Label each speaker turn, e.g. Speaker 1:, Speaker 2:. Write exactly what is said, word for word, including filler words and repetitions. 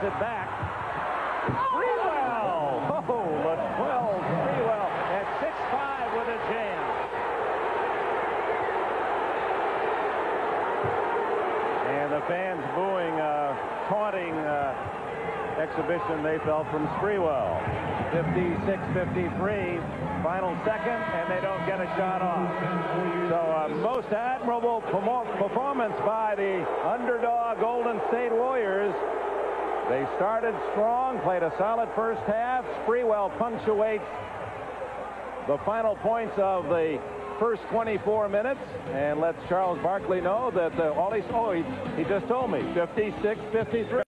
Speaker 1: gets it back. Sprewell! Oh, Latrell Sprewell at six five with a jam. And the fans booing, uh, taunting uh, exhibition they felt from Sprewell. fifty-six fifty-three, final second, and they don't get a shot off. So uh, most admirable performance by the underdog Golden State Warriors. They started strong, played a solid first half. Sprewell punctuates the final points of the first twenty-four minutes and lets Charles Barkley know that uh, all he, oh, he, he just told me, fifty-six fifty-three.